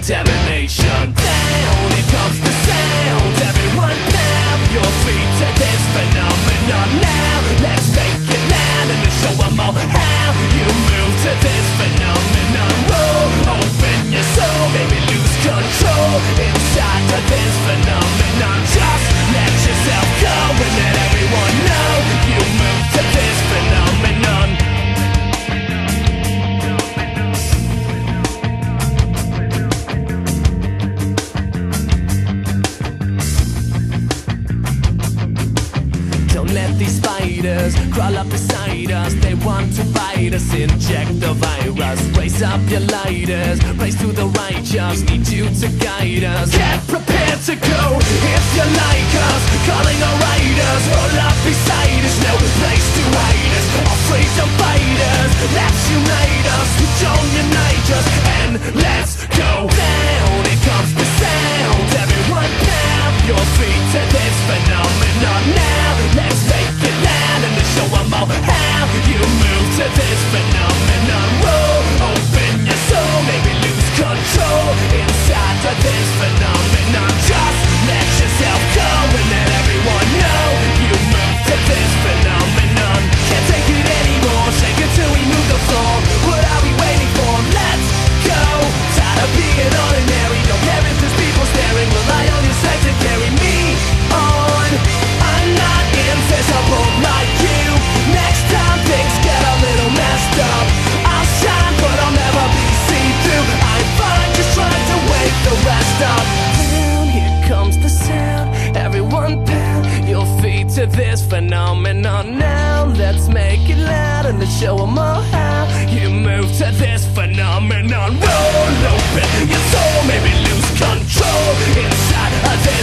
contamination. Down, here comes the sound. Everyone now, you're free to this phenomenon. Now, let's make it loud and show them all how you move to this phenomenon. Whoa, open your soul, maybe lose control inside of this phenomenon. Just let yourself go and let everyone know you move to this phenomenon. Don't let these spiders crawl up beside us. They want to bite us, inject the virus. Raise up your lighters, raise to the righteous. Need you to guide us. Get prepared to go if you like us. Calling our riders, roll up beside us. No place to hide us. Our freedom fighters, let's unite us. Don't unite us, and let's go down. Here comes the sound. Everyone pound your feet to this phenomenon. Now let's make it loud and show them all how you move to this phenomenon. Whoa, open your soul, maybe lose control inside of this phenomenon. Just let yourself go and let everyone know you move to this phenomenon. Can't take it anymore, shake it till we move the floor. What are we waiting for? Let's go. Tired of being ordinary, don't care if there's people staring. Rely on your strength to carry me on. I'm not invisible like you. Next time things get a little messed up, I'll shine but I'll never be see-through. I'm fine, just trying to wake the rest up. Down, here comes the sound. Everyone pound your feet to this phenomenon. Now let's make it loud and let's show them all how you move to this phenomenon. Roll open your soul, maybe lose control inside of this